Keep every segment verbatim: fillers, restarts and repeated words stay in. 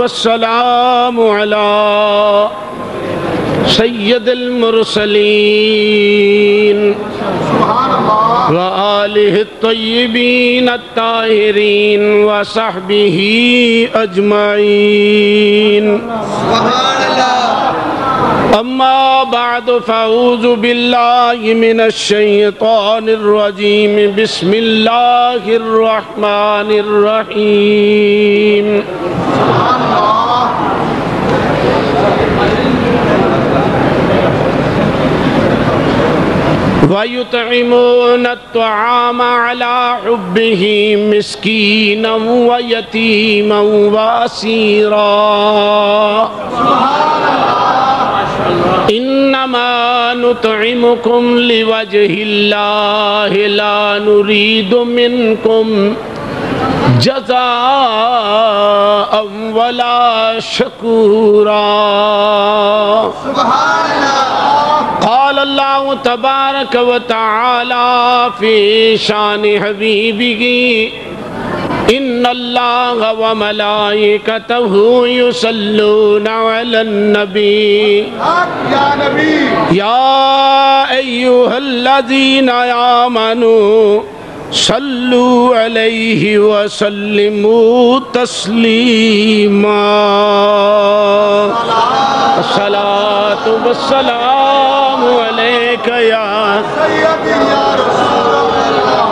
والسلام على سید المرسلین وآلہ الطیبین الطاہرین وصحبہ اجمعین اما بعد فاعوذ باللہ من الشیطان الرجیم بسم اللہ الرحمن الرحیم وَيُطْعِمُونَ الطَّعَامَ عَلَى حُبِّهِ مِسْكِينًا وَيَتِيمًا وَأَسِيرًا إِنَّمَا نُطْعِمُكُمْ لِوَجْهِ اللَّهِ لَا نُرِيدُ مِنْكُمْ جَزَاءً وَلَا شَكُورًا سبحان اللہ قال اللہ تبارک و تعالی فی شان حبیبہ ان اللہ و ملائکتہ یصلون علی النبی یا ایہا الذین آمنوا صلو علیہ وسلموا تسلیما الصلاة والسلام علیک یا سیدی یا رسول اللہ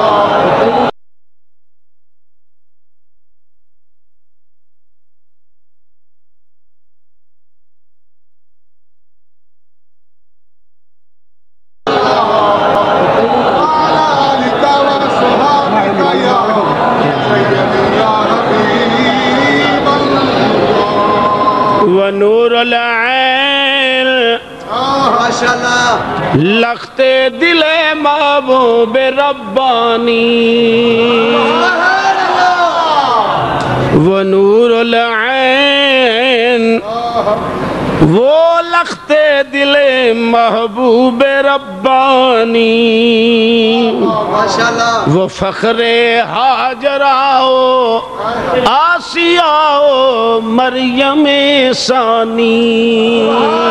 ونور العین لخت دل محبوب ربانی ونور العین وہ لخت دل محبوب ربانی وہ فخر ہاجرہ آسیہ مریم ثانی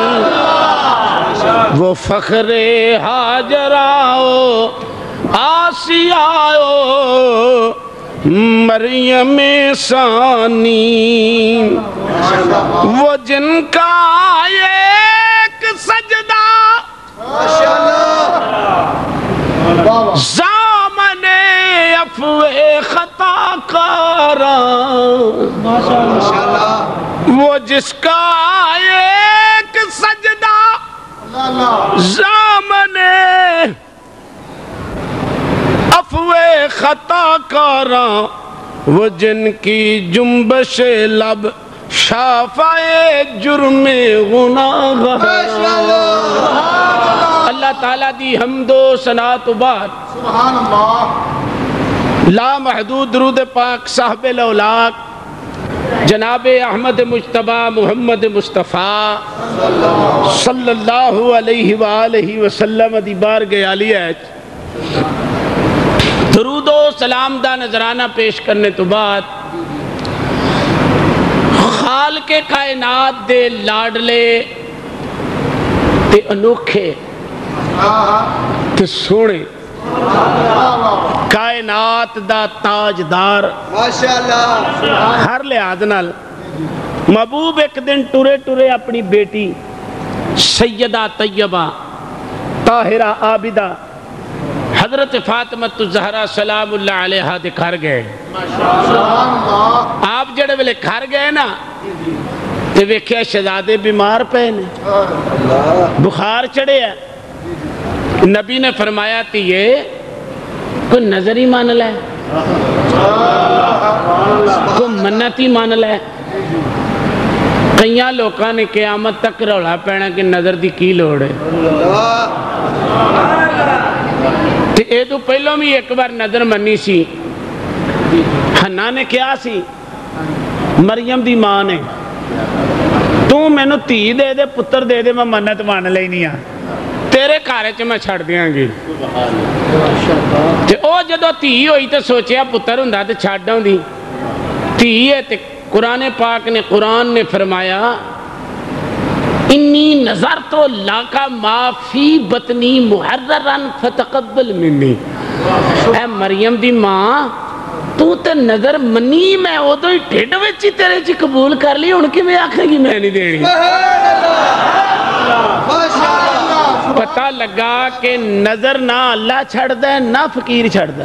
وہ فخر ہاجرہ آسیہ مریم ثانی وہ جن کا ایک سجدہ زامن افو خطا کاران وہ جس کا ایک سجدہ زامن افو خطا کاران وہ جن کی جنبش لب شافائے جرم گناہ اللہ تعالیٰ دی حمد و ثناء و بعد سبحان اللہ لا محدود درود پاک صاحب الاولاق جناب احمد مجتبی محمد مصطفیٰ صلی اللہ علیہ وآلہ وسلم دی بارگاہ عالیہ درود و سلام دا نظرانہ پیش کرنے تو بعد خالق کائنات دے لاڈلے تے انوکھے تے سونے کائنات دا تاجدار ہر لحاظ نال محبوب ایک دن ٹورے ٹورے اپنی بیٹی سیدہ طیبہ طاہرہ عابدہ حضرت فاطمہ الزہرا سلام اللہ علیہ دے گھر گئے آپ جڑے ویلے گھر گئے نا تے ویکھیا شہزادے بیمار پے نے بخار چڑھے ہے نبی نے فرمایا تھی یہ کوئی نظر ہی مان لے کوئی منت ہی مان لے کئیاں لوکاں نے قیامت تک رولا پینا کہ نظر دی کی لوڑ ہے تے اے تو پہلوں بھی ایک بار نظر منی سی حنا نے کیا سی مریم دی ماں نے تو میں نو تی دے دے پتر دے دے میں منت مان لے نہیں آ تیرے کارے چ میں چھڑ دیاں گی تے او جدو تی ہوئی تے سوچیا پتر ہوندا تے چھڈ آوندی تی ہے تے قرآن پاک نے قرآن نے فرمایا انی نظر تو لاکا ما فی بطنی محررن فتقبل منی، اے مریم دی ماں تو تے نظر منی میں ادو ہی ٹھڈ وچ ہی تیرے چ قبول کر لی، ہن کیویں آکھے گی میں نہیں دینی؟ پتہ لگا کہ نظر نہ اللہ چھڑ دے نہ فقیر چھڑ دے،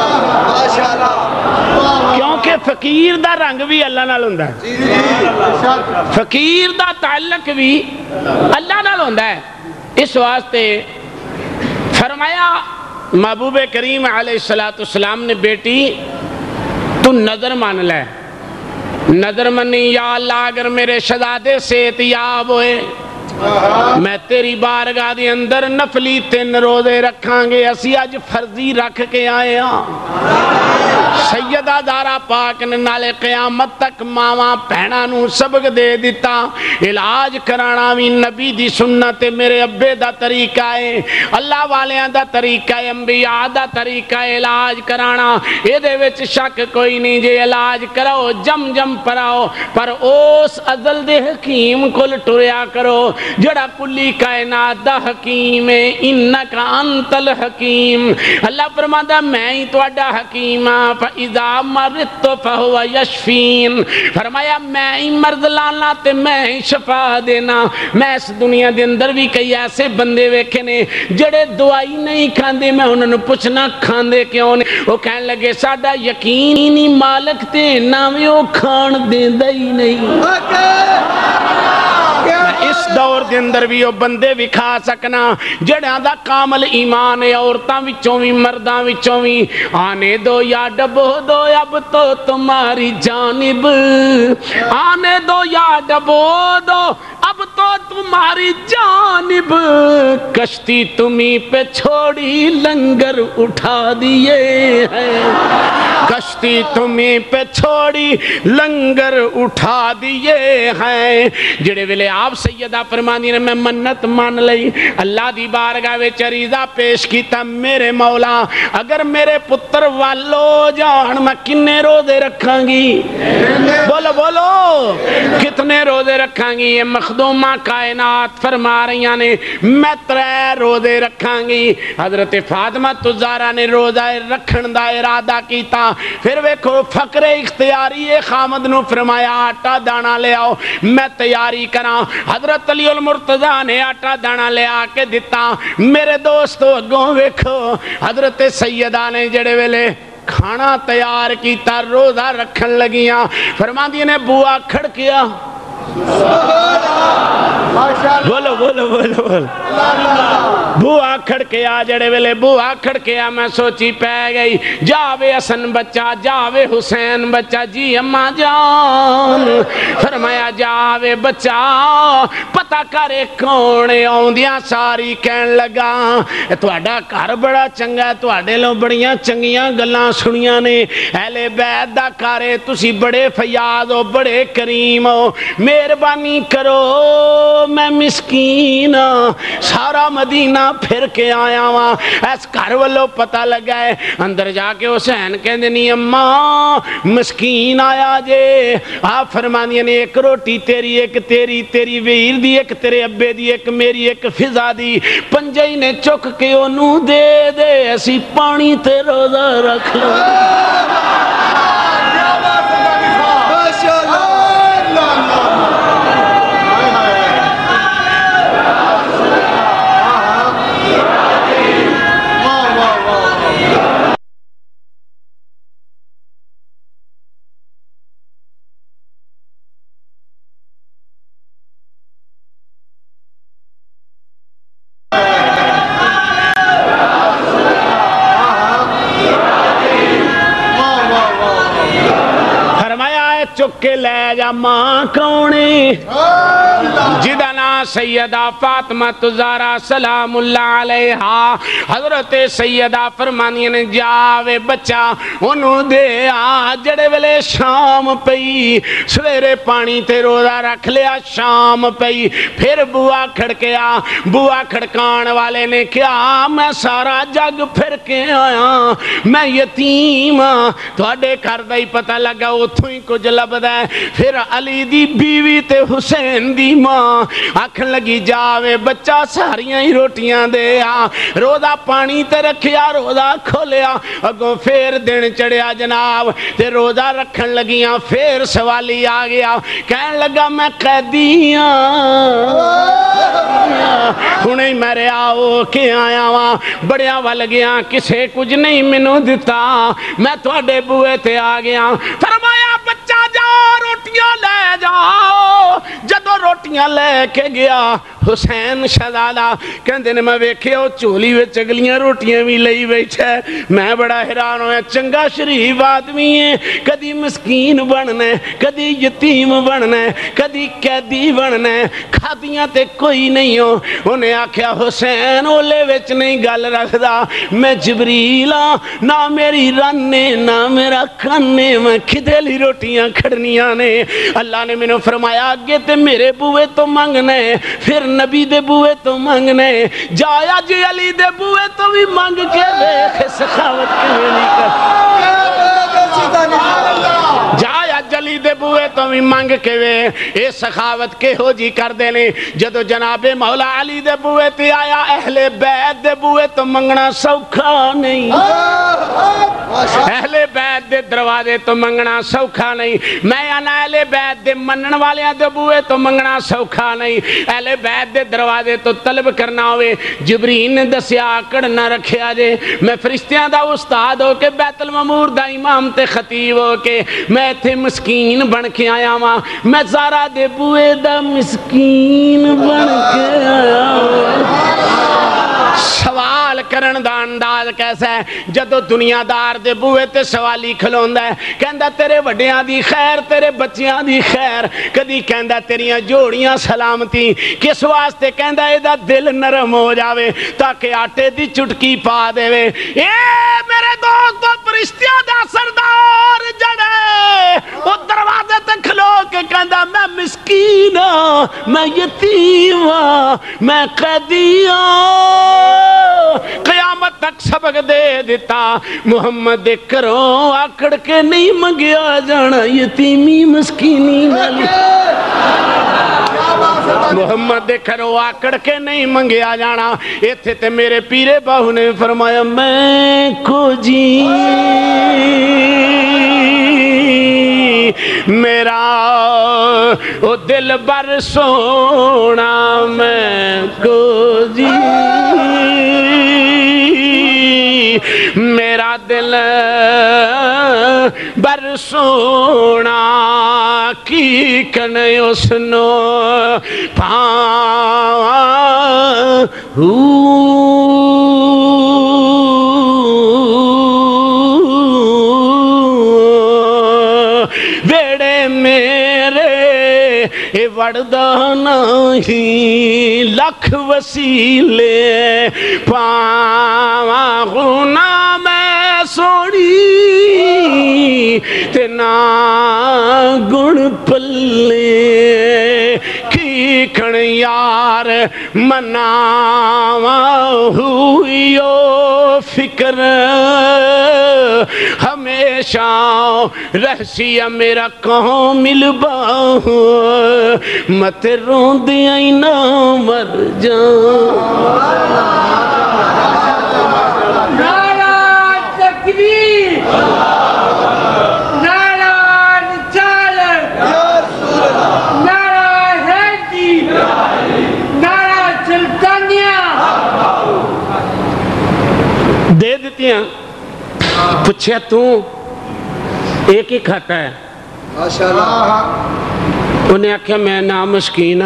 کیونکہ فقیر دا رنگ بھی اللہ نال ہوندا ہے، فقیر دا تعلق بھی اللہ نال ہوندا ہے۔ اس واسطے فرمایا محبوب کریم علیہ السلام نے بیٹی تو نظر مان لے، نظر منی یا اللہ اگر میرے شہزادے صحتیاب ہوئے میں تیری بارگاہ دے اندر نفلی تین روزے رکھاں گے، اسی اج فرضی رکھ کے آئے ہاں۔ سیدہ زہرا پاک نے نالے قیامت تک ماواں بہناں نوں سبق دے دیتا، علاج کرانا بھی نبی دی سنت، میرے ابے دا طریقہ ہے، اللہ والیاں دا طریقہ ہے، انبیاء دا طریقہ ہے علاج کرانا، اے دے وچ شک کوئی نہیں، جے علاج کراؤ جم جم پراؤ، پر اس ازل دے حکیم کل ٹریا کرو جڑا کلی کائنات دا حکیم ہے، انکا انت الحکیم۔ اللہ فرماتا میں ہی تواڈا حکیم ہاں، فَإِذَا مَرِضْتُ فَهُوَ يَشْفِينِ، فرمایا میں ہی مرض لانا تے میں ہی شفا دینا۔ میں اس دنیا دے اندر بھی کئی ایسے بندے ویکھے نے جڑے دوائی نہیں کھاندے، میں انہوں نے پوچھنا کھاندے کیوں نے، وہ کہنے لگے ساڈا یقین ہی نہیں مالک تے نہ میں وہ کھان دیندا ہی نہیں۔ اس دور دے اندر بھی وہ بندے بھی کھا سکنا جڑیاں دا کامل ایمان ہے، عورتاں وچوں بھی مرداں وچوں بھی، آنے دو یا ڈبو دو اب تو تمہاری جانب، آنے دو یا ڈبو دو اب تو تمہاری جانب، کشتی تمہیں پہ چھوڑی لنگر اٹھا دیے ہیں، کشتی تمہیں پہ چھوڑی لنگر اٹھا دیے ہیں۔ جڑے ویلے آپ سیدہ فرمانی نے میں منت مان لئی، اللہ دی بارگاہ وچ عریضہ پیش کیتا، میرے مولا اگر میرے پتر والو جان میں کنے روزے رکھاں گی، بولو بولو کتنے روزے رکھاں گی؟ یہ مخدومہ کائنات فرما رہی نے میں ترے روزے رکھاں گی۔ حضرت فاطمہ الزہرا نے روزہ رکھن دا ارادہ کیتا، پھر ویکھو فقر اختیاری خامد نو فرمایا آٹا دانا لے آؤ میں تیاری کراں، حضرت علی المرتضیٰ نے آٹا دانا لے آ کے دیتا۔ میرے دوستو اگوں ویکھو حضرت سیدہ نے جڑے ویلے کھانا تیار کیتا روزہ رکھن لگیاں، فرماندی نے بوا کھڑکیا، بولو بولو بولو بولو بوا کھڑکیا، جڑے ویلے بوا کھڑکیا میں سوچی پہ گئی، جاوے حسن بچہ جاوے حسین بچہ، جی اماں جان، فرمایا جاوے بچہ پتہ کرے کونے آوندیاں ساری کہن لگا تواڈا گھر بڑا چنگا ہے، تواڈے لو بڑیاں چنگیاں گلاں سنیاں نے، اہل بیت دا گھر ہے، تسی بڑے فیاض ہو بڑے کریم ہو، مہربانی کرو میں مسکین سارا مدینہ پھر کے آیا ہاں، اس گھر والوں پتہ لگا ہے، اندر جا کے حسین کہندے نہیں اماں مسکین آیا جے، آپ فرمانی نے ایک روٹی تیری ایک تیری تیری ویر دی ایک تیرے ابے دی ایک میری ایک فضا دی، پنجائی نے چک کے انہوں دے دے اسی پانی تے روزہ رکھ لو۔ ماں کونے جدا نا سیدہ فاطمہ تزارا سلام اللہ علیہا حضرت سیدہ فرمانی نے جاوے بچہ انہوں دے آ جڑے ویلے شام پئی سویرے پانی تے روزہ رکھ لیا شام پئی پھر بوا کھڑکیا بوا کھڑکان والے نے کیا میں سارا جگ پھر کے آیا میں یتیم تھوڑے گھر دا ہی پتہ لگا اتھوں ہی کچھ لبدا ہے پھر علی دی بیوی تے حسین دی ماں آکھن لگی جاوے بچہ ساریاں ہی روٹیاں دے آ روزہ پانی تے رکھیا روزہ کھولیا اگوں پھر دن چڑھیا جناب تے روزہ رکھن لگیاں پھر سوالی آ گیا کہن لگا میں قیدیاں ہنے میرے آؤ کے آیا وہاں بڑیا وال گیا کسے کچھ نہیں منو دیتا میں تھوڑے بوئے تے آ گیا فرمایا بچہ جاؤ روٹیاں لے جاؤ جدو روٹیاں لے کے گیا حسین شہزادہ کہندے نے میں ویکھے او چولی وچ اگلیاں روٹیاں بھی لئی بیٹھا ہے میں بڑا حیران ہویا چنگا شریف آدمی ہے کدی مسکین بننا ہے کدی یتیم بننا ہے کدی قیدی بننا ہے کھادیاں تے کوئی نہیں ہو انہیں آکھیا حسین اولے وچ نہیں گل رکھدا میں جبریل ہاں نہ میری رانے نہ میرا کھانے میں کھدے لی روٹیاں کھڑنیاں نے اللہ نے میں نے فرمایا آگے تے میرے بوئے تو مانگنے پھر نبی دے بوئے تو مانگنے جایا جی علی دے بوئے تو بھی مانگ کے دیکھ سخاوت کے نہیں کر جایا جلی دے بوئے تو بھی مانگ کے وے اے سخاوت کے ہو جی کر دینے جدو جناب مولا علی دے بوئے تے آیا اہل بیت دے بوئے تو منگنا سوکھا نہیں اہل بیت دے دروازے تو منگنا سوکھا نہیں میں آنا اہل بیت دے منن والے دے بوئے تو منگنا سوکھا نہیں اہل بیت دے دروازے تو طلب کرنا ہوئے جبرین نے دسیا آکڑ نہ رکھیا جے میں فرشتیاں دا استاد ہو کے بیت المامور دا امام تے خطیب ہو کے میں تھے مسکین بن کے آیا ماں میں زارا دے بوئے دا مسکین بن کے آیا سوال کرن دا انداز کیسا ہے جدو دنیا دار دے بوئے تے سوالی کھلوندا ہے کہندہ تیرے وڈیاں دی خیر تیرے بچیاں دی خیر کدی کہندہ تیریاں جوڑیاں سلامتی کس واسطے کہندہ ایدہ دل نرم ہو جاوے تاکہ آٹے دی چٹکی پا دے وے اے میرے دوستو پرشتیاں دا سردار جڑے وہ دروازے تے کھلو کے کہندہ میں مسکین ہاں میں یتیم ہاں میں قیدی ہاں قیامت تک سبق دے دیتا محمد کروں آکڑ کے نہیں منگیا جانا یتیمی مسکینی نالی محمد کرو آکڑ کے نہیں منگیا جانا یہ تھے تے میرے پیرے باہو نے فرمایا میں کو جی میرا او دل بر سونا میں کو جی میرا دل بر سونا کی کنے اسنو پاں ویڑے میرے اے وردہ نہیں لکھ وسیلے پاں غنا میں سوڑی تینا گن پلے کی کھن یار مناوا ہوئیو فکر ہمیشہ رہسی میرا کہوں ملبا مت رون دیا ہی نہ مر جاؤں نعرہ تکبیر نعرہ رسالت نعرہ حیدی نعرہ سلطانیہ دے دیتی ہیں پوچھے تو ایک ہی کھاتا ہے انہیں آکھیا میں نہ مسکین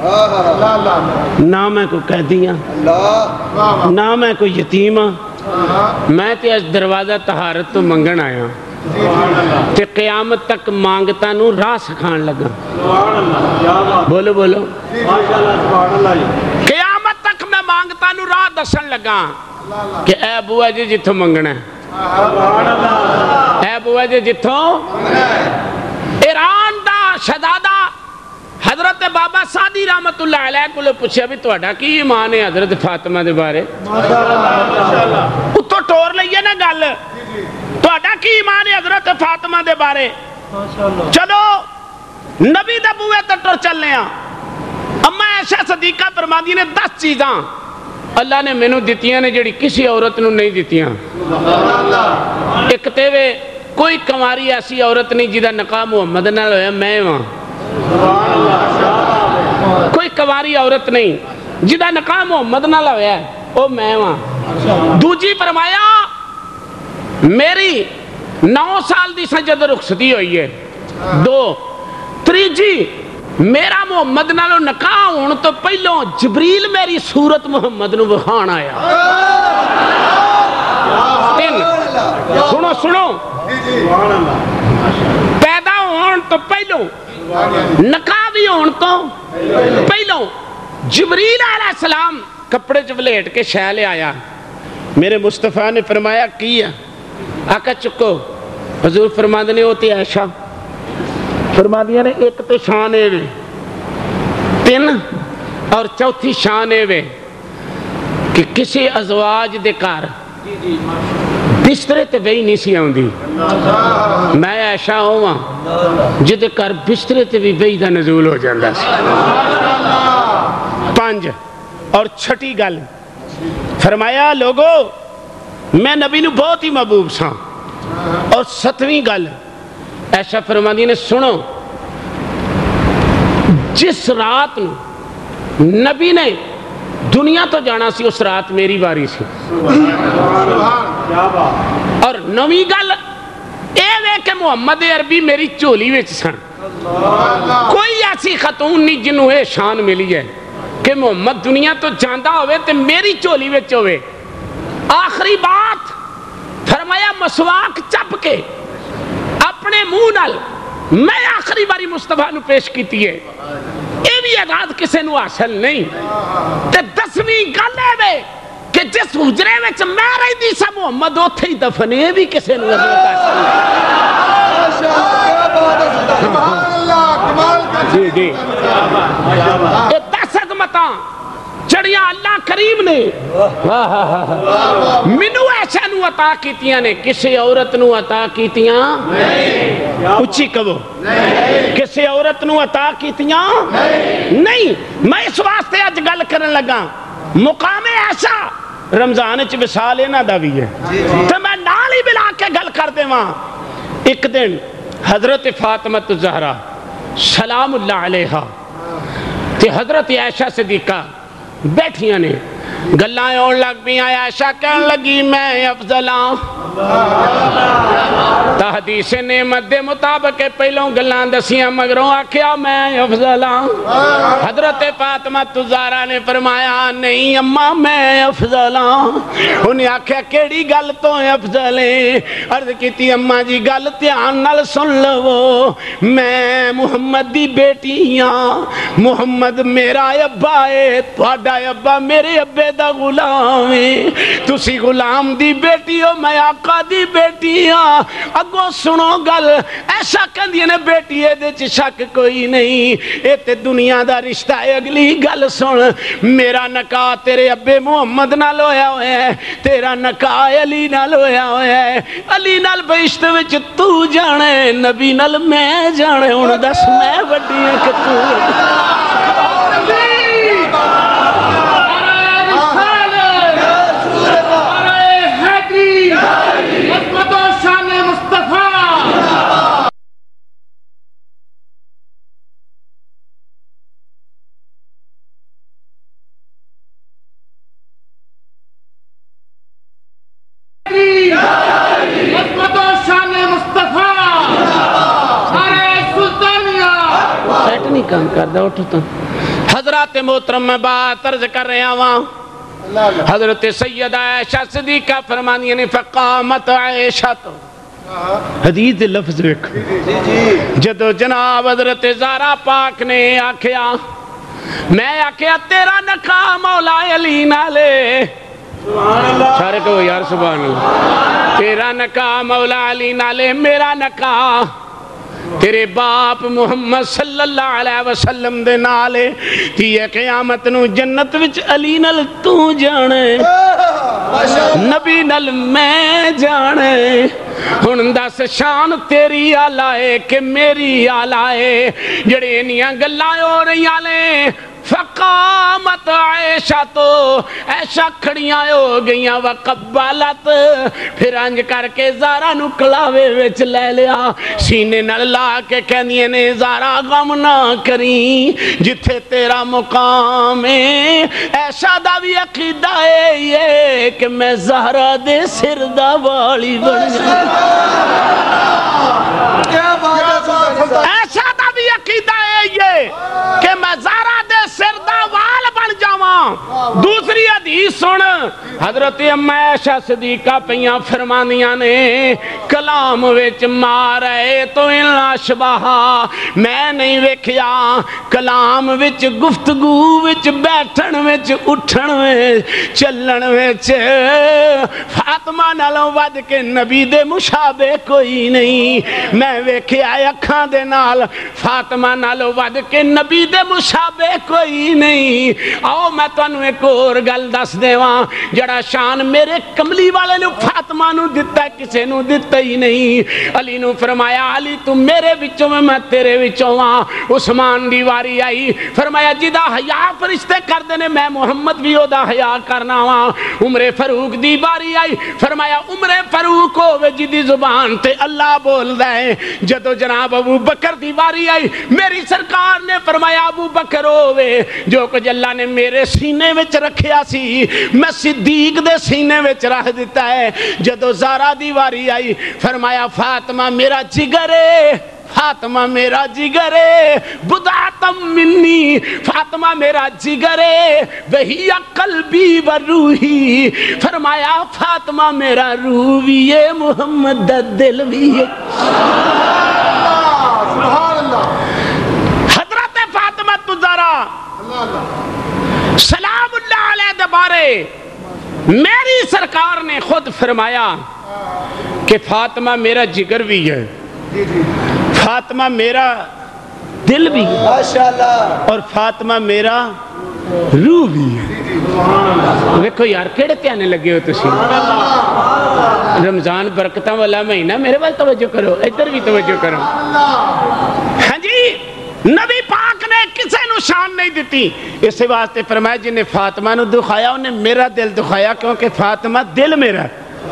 نہ میں کوئی قیدی نہ میں کوئی یتیم میں تے اس دروازہ طہارت تو منگن آیا تے قیامت تک مانگتا نو راہ سکھان لگا. بولو بولو. قیامت تک میں مانگتا نو راہ دسن لگا کہ اے بوا جی جتھوں منگنا ہے, اے بوا جی جتھوں. ایران دا شہزادہ حضرت بابا سعدی رحمت اللہ علیہ کو لے پوچھا بھی توڑا کی ایمان ہے حضرت فاطمہ دے بارے. اتو ٹور لئیے نا گل, توڑا کی ایمان ہے حضرت فاطمہ دے بارے. چلو نبی دے بوئے تٹر چلنے ہیں. اما عائشہ صدیقہ فرماندی نے دس چیزاں اللہ نے مینوں دتیاں نے جڑی کسی عورت نو نہیں دتیاں. ایک تیوے کوئی کماری ایسی عورت نہیں جدہ نکاح محمد نال ہویا میں وہاں. کوئی کواری عورت نہیں جدہ نکاح محمد نال ہویا ہے او میں وہاں. دوجی فرمایا میری نو سال دی سجد رخصتی ہوئی ہے. دو تریجی میرا محمد نالو نکاح ہون تو پہلوں جبریل میری صورت محمد نو بخان آیا. تین سنو سنو پیدا ہون تو پہلوں نکاح بھی ہون تو پہلوں جبریل علیہ السلام کپڑے چولیٹ کے شہ لے آیا. میرے مصطفیٰ نے فرمایا کیا آقا چکو. حضور فرماندنے ہوتی عائشہ فرماندیا نے ایک تے شان اے وے, تین اور چوتھی شان اے وے کہ کسی ازواج دے کار بسترے تے وہی نہیں سی آؤندی. میں عائشہ ہوں جدے کر بسترے تے بھی وہی دا نزول ہو جاندہ سی. پانچ اور چھٹی گل فرمایا لوگو میں نبی نو بہت ہی محبوب سا. اور ستویں گل عائشہ فرماندی نے سنو جس رات نو نبی نے دنیا تو جانا سی اس رات میری باری سی. اور نویں گل اے وے کہ محمد عربی میری چولی وچ سن. کوئی ایسی خاتون نہیں جنہوں اے شان ملی ہے کہ محمد دنیا تو جاندہ ہوئے تے میری چولی وچ ہوئے. آخری بات فرمایا مسواک چپ کے اپنے منہ نال میں آخری باری مصطفیٰ نو پیش کیتی ہے. اے بھی اعداد کسے نو حاصل نہیں. تے دسویں گل ہے بے کہ جس حجرے وچ میں رہی دی سا محمد اوتھے ہی دفن, اے بھی کسے نو حاصل نہیں. جی جی اے دس عظمتاں چڑیاں اللہ کریم نے منو ایسا نو عطا کیتیاں نے کسی عورت نو عطا کیتیاں اچھی کبو کسی عورت نو عطا کیتیاں نہیں. میں اس واسطے آج گل کرن لگا مقام ایسا رمضان چ وصال انہاں دا وی ہے تے میں نال ہی ملا کے گل کر دیواں. ایک دن حضرت فاطمہ الزہرا سلام اللہ علیہا تے حضرت عائشہ صدیقہ بیٹھیاں نے گلائیں اور لگ بھی آیا. عائشہ کہنے لگی میں افضلاں تحدیث نعمت دے مطابق پہلوں گلان دسیاں مگروں آکھیا میں افضلاں. حضرت فاطمہ الزہرا نے فرمایا نہیں اماں میں افضلاں. انہیں آکھیا کیڑی گل تو افضل ہے؟ عرض کیتی اماں جی گل دھیان نال سن لو میں محمد دی بیٹی ہاں. محمد میرا ابا ہے, تہاڈا ابا میرے ابے دا غلام ہے. تسی غلام دی بیٹی ہو میں آقا دی بیٹی ہاں. اگو سنو گل ایسا کہندی نے بیٹی ہے دے چ شک کوئی نہیں, اے تے دنیا دا رشتہ ہے. اگلی گل سن میرا نکاح تیرے ابے محمد نال ہویا ہویا ہے, تیرا نکاح علی نال ہویا ہویا ہے. علی نال بہشت وچ تو جانے نبی نال میں جانے. ہن دس میں وڈی ہے کہ تو کام کر دا اٹھتا. حضرات محترم میں بات عرض کر رہے ہیں. حضرت سیدہ عائشہ صدیقہ فرمانی نے فقامت عائشہ تو حدیث دے لفظ ویکھو جدو جناب حضرت زہرا پاک نے آکھیا میں آکھیا تیرا نکاح مولا علی نالے سارے کہو یار سبحان اللہ تیرا نکاح مولا علی نالے میرا نکاح تیرے باپ محمد صلی اللہ علیہ وسلم دے نالے تیہ قیامت نو جنت وچ علی نال تو جانے نبی نال میں جانے ہن دس شان تیری آلائے کہ میری آلائے جڑے انیاں گلائے ہو رہی آلے فقامت عائشہ تو ایشا کھڑیاں ہو گئیاں وقبالت پھر انج کر کے زہرا نو کلاوے وچ لے لیا سینے نال لا کے کہندیاں نے زہرا غم نہ کریں جتھے تیرا مقام ہے ایشا دا بھی عقیدہ ہے یہ کہ میں زہرا دے سر دا والی بن ایشا دا بھی عقیدہ ہے یہ کہ میں زہرا دے سر دا وال بن جاواں دوسری حدیث سن حضرت اما عائشہ صدیقہ پیاں فرمانیاں نے کلام وچ مارے تو ان شبہا میں نہیں ویکھیا کلام وچ گفتگو وچ بیٹھن وچ اٹھن وچ چلن وچ فاطمہ نالوں ود کے نبی دے مشابہ کوئی نہیں میں ویکھیا اکھاں دے نال فاطمہ نالوں ود کے نبی دے مشابہ کوئی نہیں آؤ میں تانوں ایک اور گل دس دیواں جڑا شان میرے کملی والے نو فاطمہ نو دتا ہے کسے نو دتا ہی نہیں علی نو فرمایا علی تو میرے وچوں میں میں تیرے وچوں ہاں عثمان دی واری آئی فرمایا جدا حیا فرشتے کر دینے میں محمد بھی او دا حیا کرنا ہاں عمر فاروق دی واری آئی فرمایا عمر فاروق ہووے جدی زبان تے اللہ بول دے جدو جناب ابو بکر دی واری آئی میری سرکار نے فرمایا ابو بکر ہووے جو کچھ اللہ نے میرے سینے وچ رکھیا سی میں صدیق دے سینے وچ رکھ دیتا ہے جدو زہرا دی واری آئی فرمایا فاطمہ میرا جگر ہے فاطمہ میرا جگر ہے بدعتم منی فاطمہ میرا جگر ہے وہی قلبی و روحی فرمایا فاطمہ میرا روح بھی ہے محمد دا دل بھی ہے حضرت فاطمہ تزارا سلام اللہ علیہ دبارے میری سرکار نے خود فرمایا کہ فاطمہ میرا جگر بھی ہے فاطمہ میرا دل بھی ہے اور فاطمہ میرا روح بھی ہے دیکھو یار کیڑے پیانے لگے ہو تسی رمضان برکتاں والا مہینہ میرے وال توجہ کرو ادھر بھی توجہ کرو ہاں جی نبی پاک نے کسے نو شان نہیں دیتی اس واسطے فرمایا جن نے فاطمہ نو دکھایا انہیں میرا دل دکھایا کیونکہ فاطمہ دل میرا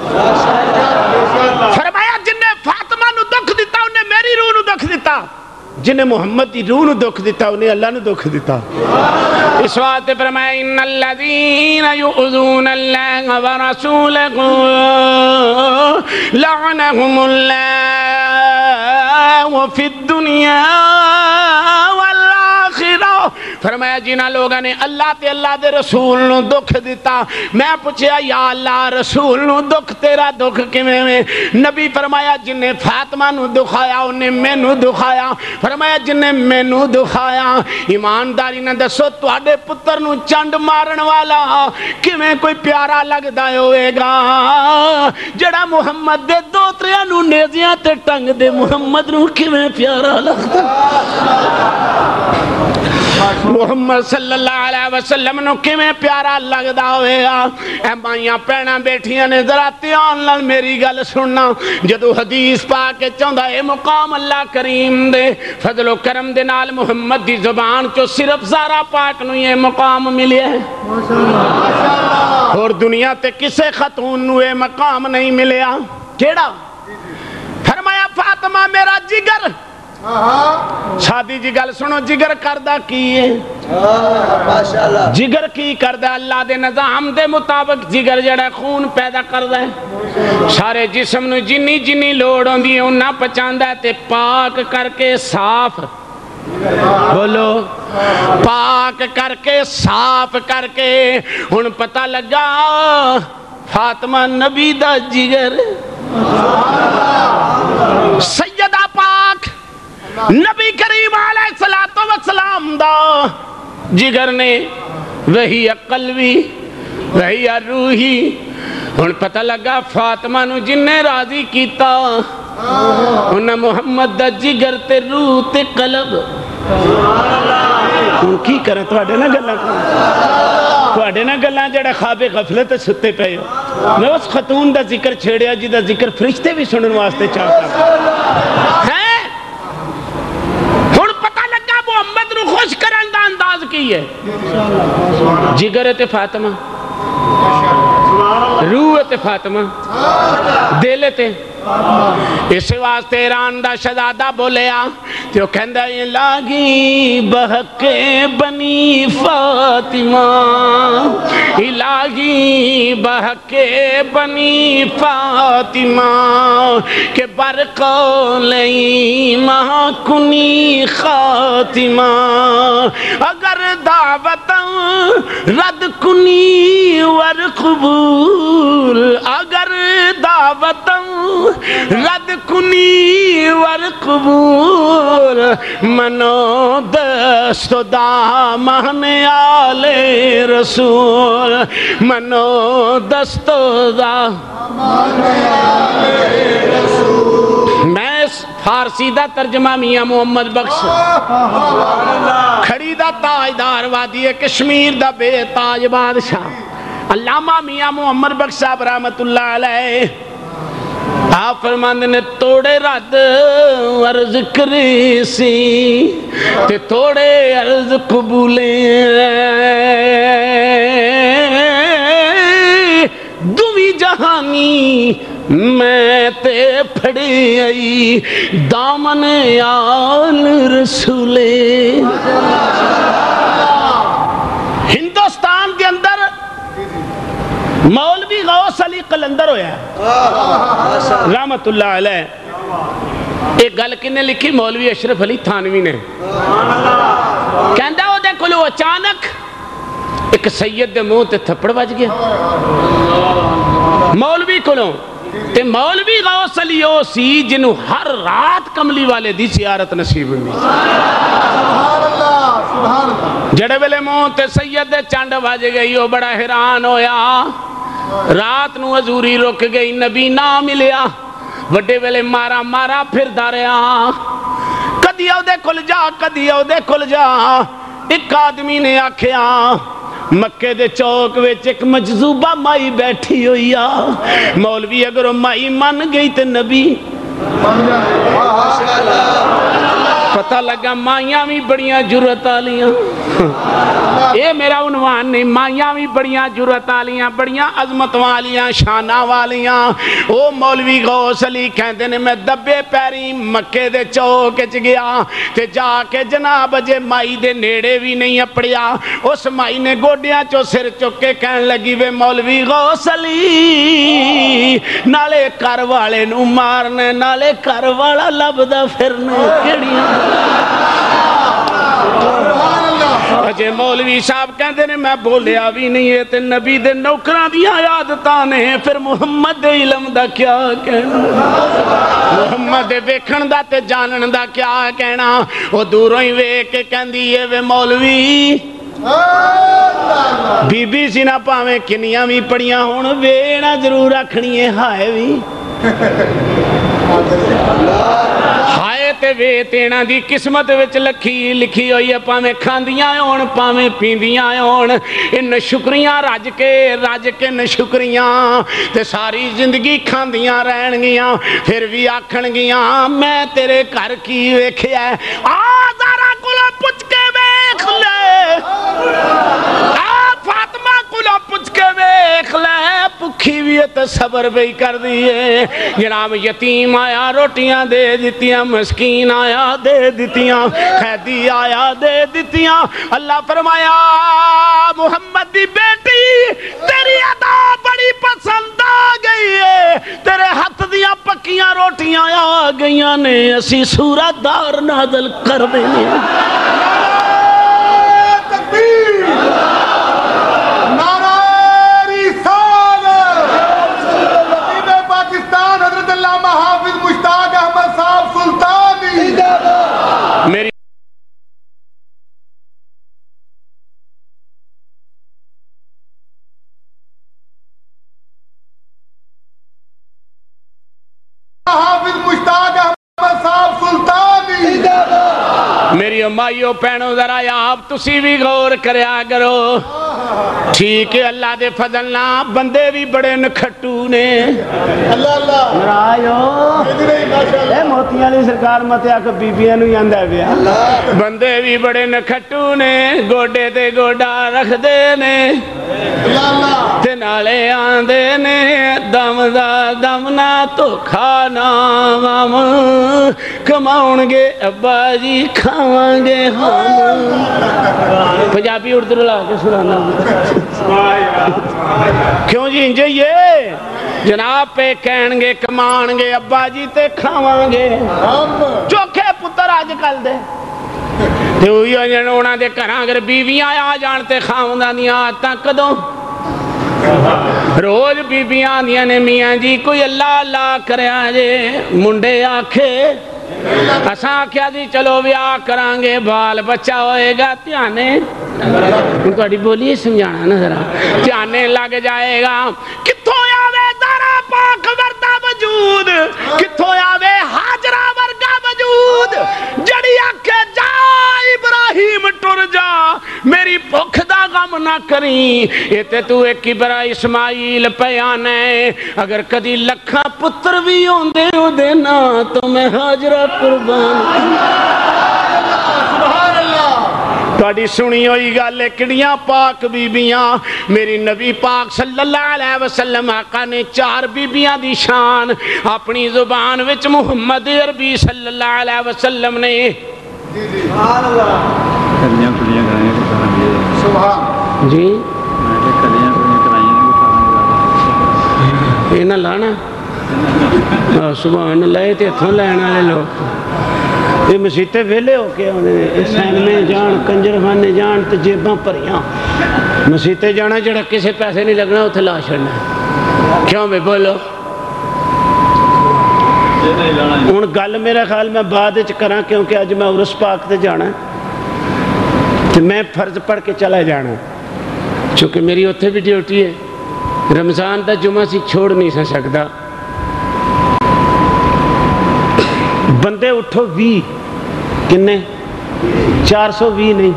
فرمایا جن نے فاطمہ نو دکھ دیتا انہیں میری روح نو دکھ دیتا جن نے محمد دی روح نو دکھ دیتا انہیں اللہ نو دکھ دیتا اس واسطے فرمایا ان الذین یؤذون اللہ ورسولہ لعنہم اللہ وفی الدنیا فرمایا جنہ لوگاں نے اللہ تے اللہ دے رسول نو دکھ دیتا میں پوچھیا یا اللہ رسول نو دکھ تیرا دکھ کیویں میں نبی فرمایا جن نے فاطمہ نو دکھایا انہیں مینوں دکھایا فرمایا جن نے مینوں دکھایا ایمانداری نہ دسو تواڈے پتر نو چنڈ مارن والا کیویں کوئی پیارا لگدا ہوئے گا جڑا محمد دے دوتریاں نو نیزیاں تے ٹنگ دے محمد نو کیویں پیارا لگدا محمد صلی اللہ علیہ وسلم نو کیویں پیارا لگدا ہوئے گا اے مائیاں پہنا بیٹھیاں نے ذرا دھیان نال میری گل سننا جدو حدیث پا کے چاہندا اے مقام اللہ کریم دے فضل و کرم دے نال محمد دی زبان چو صرف زہرا پاک نو یہ مقام ملے ہے اور دنیا تے کسے خاتون نو یہ مقام نہیں ملیا کیڑا فرمایا فاطمہ میرا جگر شادی جی گل سنو جگر کردہ کی ہے جگر کی کردہ اللہ دے نظام دے مطابق جگر جڑا خون پیدا کردہ ہے سارے جسم نو جنی جنی لوڑ ہوں دی انہا پچاندہ ہے تے پاک کر کے صاف بولو پاک کر کے صاف کر کے ان پتہ لگا فاطمہ نبی دا جگر سیدہ پاک نبی کریم علیہ السلام دا جگر نے وہی قلبی وہی روحی ہن پتہ لگا فاطمہ نو جن نے راضی کیتا انہاں محمد دا جگر تے روح تے قلب ہن کی کریں تواڈے نہ گلاں تواڈے نہ گلاں جڑا خواب غفلت ستے پئے ہو میں اس خاتون دا ذکر چھیڑیا جی دا ذکر فرشتے بھی سنن واسطے چاہتا ہیں ہن پتہ لگا محمد نو خوش کرن دا انداز کی ہے جگر تے فاطمہ روح تے فاطمہ دل تے اس واسطے ایران دا شہزادہ بولیا تو کہندا یہ لاگی بہکے بنی فاطمہ الہی بہکے بنی فاطمہ کہ برقو لئی ماں کنی خاتمہ اگر دعوت رد کنی ور قبول اگر دعوت رد کنی ور قبول منو دست دامن آل رسول منو دست دامن آل رسول میں فارسی دا ترجمہ میاں محمد بخش کھڑی دا تاجدار وادی کشمیر دا بے تاج بادشاہ علامہ میاں محمد بخش صاحب رحمت اللہ علیہ آپ فرماندے نے توڑے رد عرض کری سی تے توڑے عرض قبولیں دوی جہانی میں تے پھڑی آئی دامن آل رسولے ہندوستان کے اندر مولوی غوث علی قلندر ہویا رحمت اللہ علیہ ایک گل کنے لکھی مولوی اشرف علی تھانوی نے کہندہ ہو دے کلو اچانک ایک سید دے منہ تے تھپڑ بج گیا مولوی کلو تے مولوی غوث علی ہو سی جنہوں ہر رات کملی والے دی زیارت نصیب ہوئی جڑے ویلے منہ تے سید دے چانڈ بج گئی ہو بڑا حیران ہویا رات نو حضوری رک گئی نبی نہ ملیا وڈے ویلے مارا مارا پھر داریا کدی او دے کھل جا کدی او دے کھل جا ایک آدمی نے آکھیا مکے دے چوک ویچ ایک مجذوبہ مائی بیٹھی ہوئی آ مولوی اگر مائی من گئی تے نبی پتہ لگا مائیاں بھی بڑیاں جرت آلیاں اے میرا عنوان نہیں مائیاں بھی بڑیاں جرت آلیاں بڑیاں عظمت والیاں شانہ والیاں او مولوی غوث علی کہندے نے میں دبے پیری مکے دے چوکچ گیا تے جا کے جناب جے مائی دے نیڑے بھی نہیں اپڑیا اس مائی نے گوڑیاں چو سر چکے کہن لگی وے مولوی غوث علی نالے کر والے نو مارنے نالے کر والا لبدا پھرنے کیڑیاں اجے مولوی صاحب کہندے نے میں بولیا بھی نہیں ہے تے نبی دے نوکراں دیاں عادتاں نے پھر محمد دے علم دا کیا کہنا محمد دے ویکھن دا تے جانن دا کیا کہنا او دوروں ہی ویکھ کے کہندی اے وے مولوی بی بی سی نہ پاویں کنیاں بھی پڑیاں ہون ویڑا ضرور رکھنی ہے ہائے بھی ہائے تے وے تینا دی قسمت وچ لکھی لکھی ہوئی ہے پاویں کھاندیاں ہون پاویں پیندیاں ہون ان شکریاں رج کے رج کے نشکریاں تے ساری زندگی کھاندیاں رہن گیاں پھر بھی آکھن گیاں میں تیرے گھر کی ویکھیا ہے آ ذرا کلو پچھ کے ویکھ لے آ فاطمہ کلو پچھ کے ویکھ لے پکھی بھی تے صبر بھی کر دیئے جناب یتیم آیا روٹیاں دے دیتیاں مسکین آیا دے دیتیاں قیدی آیا دے دیتیاں اللہ فرمایا محمد دی بیٹی تیری ادا بڑی پسند آ گئی ہے تیرے ہاتھ دیاں پکیاں روٹیاں آ گئیاں نے اسی سورت دار نازل کر دینے تکبیر نعرہ رسالت وزیر پاکستان حضرت میری امائیو پینو ذرا آپ تسی بھی غور کریا کرو ٹھیک ہے اللہ دے فضل نہ بندے بھی بڑے نکھٹو نے اللہ اللہ مرایو اے موتیاں علی سرکار متے آکھ بیبیاں نو یاندہ بیا بندے بھی بڑے نکھٹو نے گوڑے تے گوڑا رکھ دے نے تے نالے آندے نے دم دا دم نہ تو کھانا مام کماؤں گے ابا جی کھاواں گے ہم پنجابی اردو لا کے سنانا کیوں جی انجے یہ جناب پہ کہن گے کمان گے ابا جی تے کھاواں گے چوکھے پتر آج کل دے تے ہوئی انہوں دے کراں اگر بیویاں آ جانتے خاوندہ دیا آتا کدوں روز بیبیاں دیا نے میاں جی کوئی اللہ اللہ کرے آجے منڈے آکھے اساں کیا جی چلو بیاہ کرانگے بال بچہ ہوئے گا تیانے ان کو اڈی بولیے سمجھانا نا ذرا تیانے لگ جائے گا کتھو یاوے دارا پاک وردہ وجود کتھو یاوے حاجرہ ورگا وجود جڑی آکھے جا ابراہیم ٹر جا میری بھوک دا غم نہ کریں یہ تے تو ایک برا اسماعیل پیانے اگر کدی لکھا پتر بھی ہوندے ہو دینا تو میں حاجرہ قربان سبحان اللہ تھوڑی سنی ہوئی گالے کڑیاں پاک بیبیاں میری نبی پاک صلی اللہ علیہ وسلم آقا نے چار بیبیاں دی شان اپنی زبان وچ محمد عربی صلی اللہ علیہ وسلم نے سبحان اللہ کلیاں کلیاں کرائیں گے سبحان جی میں کہ کلیاں کلیاں کرائیں گے یہ نہ لانا سبحان اللہ یہ تھوں لینا لے لوگ یہ مسیطے ویلے ہو کے سین میں جان کنجر خانے جان تو جیباں پریاں مسیطے جانا جڑا کسے پیسے نہیں لگنا اتھے لا چھڑنا کیوں میں بولو ان گل میرا خیال میں بعد چکراں کیونکہ آج میں عرس پاک تے جانا تو میں فرض پڑھ کے چلا جانا چونکہ میری اتھے بھی ڈیوٹی ہے رمضان دا جمعہ سی چھوڑ نہیں سا سکتا بندے اٹھو وی کنے چار سو وی نہیں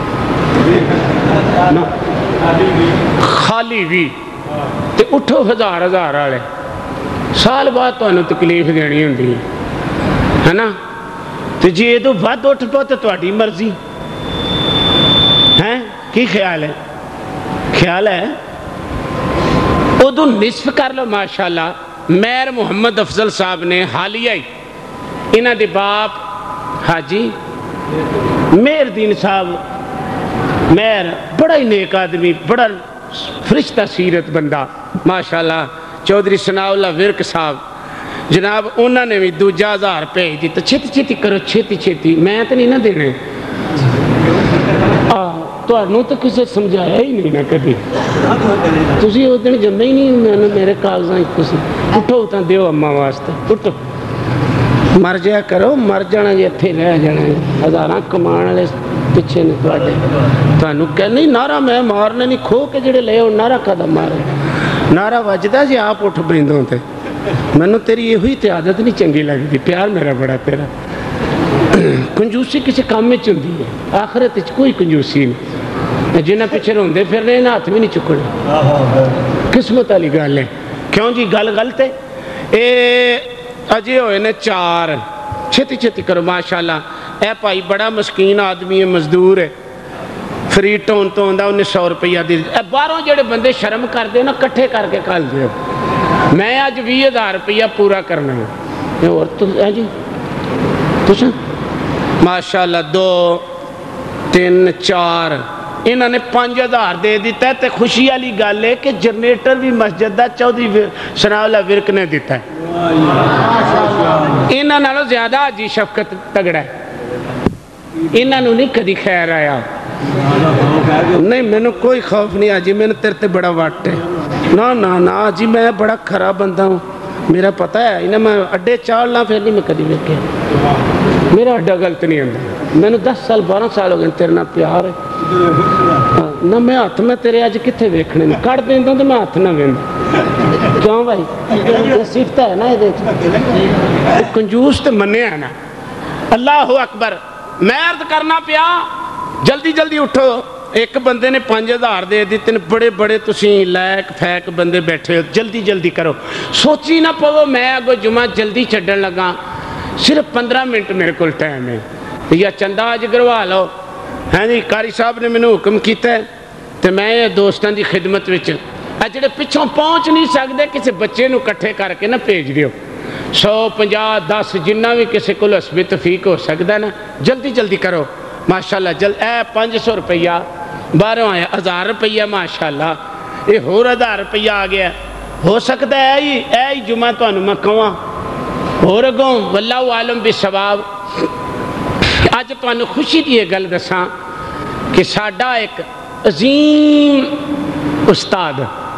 خالی وی تے اٹھو ہزار ہزار آلے سال بعد تو انہوں تکلیف دینی ہوندی ہے نا تو جی یہ تو بات اٹھ پو تو تواڈی مرضی ہیں کی خیال ہے خیال ہے ادو نصف کر لو ماشاءاللہ میر محمد افضل صاحب نے حالیہ ہی انہاں دے باپ حاجی میر دین صاحب میر بڑا ہی نیک آدمی بڑا فرشتہ سیرت بندہ ماشاءاللہ چودھری ثناء اللہ ورک صاحب جناب انہوں نے بھی دوجہ ہزار پیج دی تو چھتی چھتی کرو چھتی چھتی میں تو نہیں نہ دینے تو انہوں تو کسے سمجھایا ہی نہیں نہ کبھی تسی وہ دن جمع ہی نہیں میں نے میرے کاغذاں ایک کسی اٹھو اٹھا دیو اممہ واسطہ اٹھو مر جایا کرو مر جانا جی اتھے رہ جانا ہزاراں کمان لے پچھے نے توڑے تو انہوں کہہ نہیں نارا میں مارنے نہیں کھو کے جڑے لے ہو نارا قدم مارے نارا وجدہ جی آپ اٹھ بیندوں تھے میں نے تیری یہ ہوئی تے عادت نہیں چنگی لگی تھی پیار میرا بڑا تیرا کنجوسی کسی کام میں چندی ہے آخرت کوئی کنجوسی نہیں جنہ پیچھے روندے پھر رہے نا ہاتھ بھی نہیں چکڑے قسمت والی گل ہے کیوں جی گل غلط ہے اے اجے ہوئے نے چار چھتی چھتی کرو ماشاءاللہ اے پائی بڑا مسکین آدمی ہے مزدور ہے فری ٹون تو ہوندہ انہیں سو روپیہ دی اے باروں جڑے بندے شرم کر دے نا کٹھے کر کے کال دے میں آج بھی ہزار روپیہ پورا کرنا ہے اور تو اے جی تو سن ماشاءاللہ دو تین چار انہوں نے پانچ ہزار دے دیتا ہے تے خوشی والی گل ہے کہ جنریٹر بھی مسجد دا چودھری ثناء اللہ ورک نے دیتا ہے انہوں نے زیادہ جی شفقت تگڑا ہے انہوں نے نہیں کدی خیر آیا نہیں میں نے کوئی خوف نہیں آجی میں نے تیرے تے بڑا واٹ ہے نا نا نا آجی میں بڑا خراب بندہ ہوں میرا پتہ ہے انہیں میں اڈے چار لاں پھر نہیں میں کدی ویکھے میرا اڈا غلط نہیں ہوتا میں نے دس سال بارہ سال ہو گئے تیرے نہ پیار ہے نہ میں ہاتھ میں تیرے آج کتھے ویکھنے میں کٹ دیں تو میں ہاتھ نہ ویندا کیوں بھائی یہ صفت ہے نا یہ کنجوس تے منیا ہے نا اللہ اکبر میں عرض کرنا پیا جلدی جلدی اٹھو ایک بندے نے پانچ ہزار دے دیتے بڑے بڑے تسی لائق فیک بندے بیٹھے ہو جلدی جلدی کرو سوچی نہ پو میں اگو جمعہ جلدی چڈن لگا صرف پندرہ منٹ میرے کو ٹائم ہے یا چندہ اج کروا لو ہاں جی قاری صاحب نے مینوں حکم کیتا ہے تو میں دوستان دی خدمت وچ اے جڑے پچھوں پہنچ نہیں سکتے کسی بچے نو کٹھے کر کے نہ بھیج دیو سو پنجا دس جنہ بھی کسی کو حسب توفیق ہو سکتا ہے نا جلدی جلدی کرو ماشاءاللہ جل اے پانچ سو روپیہ بارہ آیا ہزار روپیہ ماشاءاللہ یہ ہور ہزار روپیہ آ گیا ہو سکتا ہے اے اے جمعہ تو انہوں میں کہاں اور اگوں واللہ عالم بالثواب آج تو انہوں خوشی دیئے گل دساں کہ ساڈا ایک عظیم استاد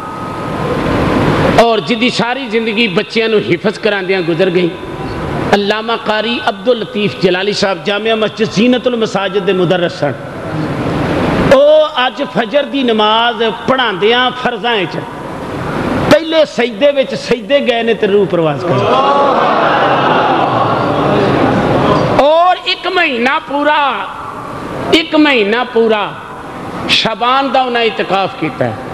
اور جدی ساری زندگی بچیاں نو حفظ کران دیاں گزر گئی علامہ قاری عبداللطیف جلالی صاحب جامعہ مسجد زینت المساجد دے مدرس سن او آج فجر دی نماز پڑھان دیاں فرضائیں چا پہلے سجدے وچ سجدے گئے نے تے روح پرواز کر اور ایک مہینہ پورا ایک مہینہ پورا شبان دا انہیں اعتقاف کیتا ہے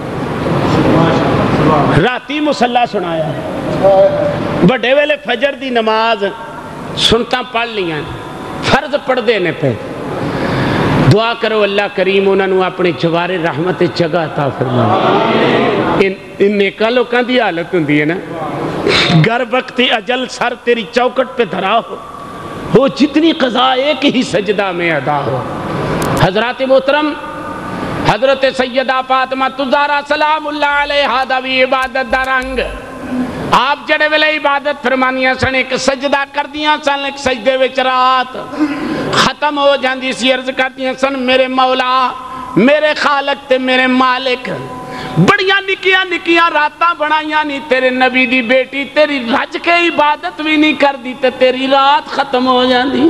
راتی مسلح سنایا بڑے ویلے فجر دی نماز سنتا پڑھ لیا فرض پڑھ دینے پہ دعا کرو اللہ کریم انہوں نے اپنے جوار رحمت جگہ عطا فرمائے ان نیکا لوکاں دی حالت ہوندی ہے نا گر وقت اجل سر تیری چوکٹ پہ دھرا ہو وہ جتنی قضا ایک ہی سجدہ میں ادا ہو حضرات محترم حضرت سیدہ فاطمہ تزارہ سلام اللہ علیہ داوی عبادت درنگ آپ جڑے ویلے عبادت فرمانیاں سن ایک سجدہ کر دیاں سن ایک سجدے وچ رات ختم ہو جاندی سی عرض کر دیاں سن میرے مولا میرے خالق تے میرے مالک بڑیاں نکیاں نکیاں راتاں بنائیاں نہیں تیرے نبی دی بیٹی تیری رج کے عبادت بھی نہیں کر دی تے تیری رات ختم ہو جاندی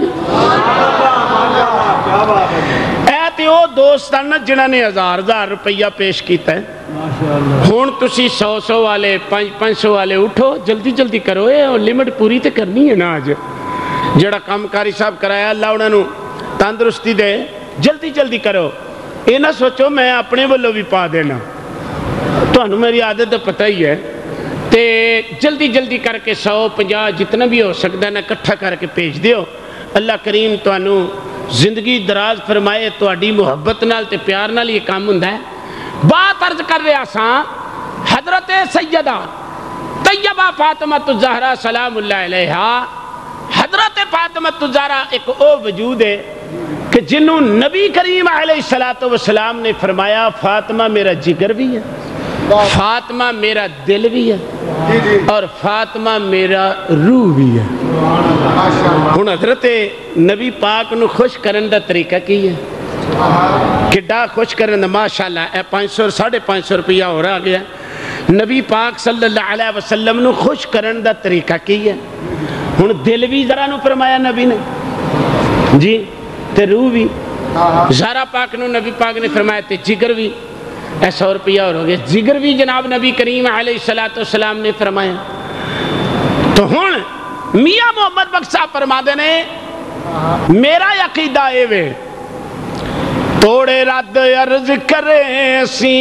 اے تے او دوستان جنہاں نے ہزار ہزار روپیہ پیش کیتا ہے ہون تسی سو سو والے پانچ پانچ سو والے اٹھو جلدی جلدی کرو اے لیمٹ پوری تے کرنی ہے نا آج جڑا کام کاری صاحب کرایا اللہ انہوں نے تندرستی دے جلدی جلدی کرو اے نہ سوچو میں اپنے والوں بھی پا دینا تو انہوں میری عادت پتہ ہی ہے تے جلدی جلدی کر کے سو پنجا جتنا بھی ہو سکتا ہے نا کٹھا کر کے پیج دیو اللہ کریم تو انہوں زندگی دراز فرمائے تو اڈی محبت نال تے پیار نال یہ کام ہوندا ہے بات عرض کر رہا ساں حضرت سیدہ طیبہ فاطمہ الزہرا سلام اللہ علیہ حضرت فاطمہ الزہرا ایک او وجود ہے کہ جنہوں نبی کریم علیہ السلام نے فرمایا فاطمہ میرا جگر بھی ہے فاطمہ میرا دل بھی ہے اور فاطمہ میرا روح بھی ہے ہن حضرت نبی پاک نو خوش کرن دا طریقہ کی ہے کڈا خوش کرن دا ماشاءاللہ اے پانچ سو ساڑھے پانچ سو روپیہ ہو رہا گیا نبی پاک صلی اللہ علیہ وسلم نو خوش کرن دا طریقہ کی ہے ہن دل بھی ذرا نو فرمایا نبی نے جی تے روح بھی زہرا پاک نو نبی پاک نے فرمایا تے جگر بھی اے سو روپیہ اور ہو گیا جگر بھی جناب نبی کریم علیہ السلام نے فرمایا تو ہن میاں محمد بخشا فرما دینے میرا عقیدہ اے وے توڑے رد عرض کرے سی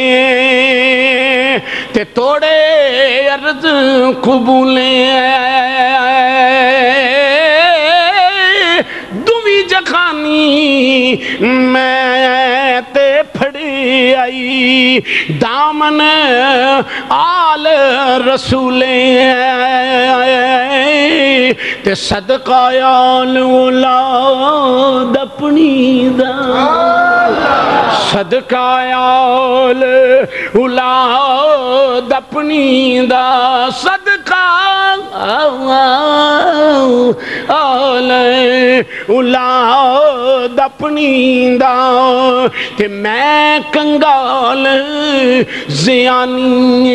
تے توڑے عرض قبولیں دوی جخانی میں تے پھڑی آئی دامن آل رسولیں تے صدقہ آل اولاد اپنی دا صدقہ آل اولاد اپنی دا صدقہ آل اولاد اپنی دا تے میں کنگال زیانی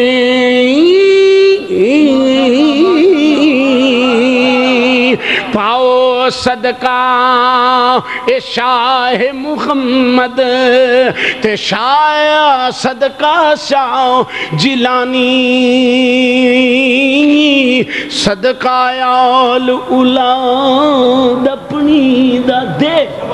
پاؤ آؤ صدقہ اے شاہ محمد تے شاہ صدقہ شاہ جیلانی صدقہ آل اولاد اپنی دا دے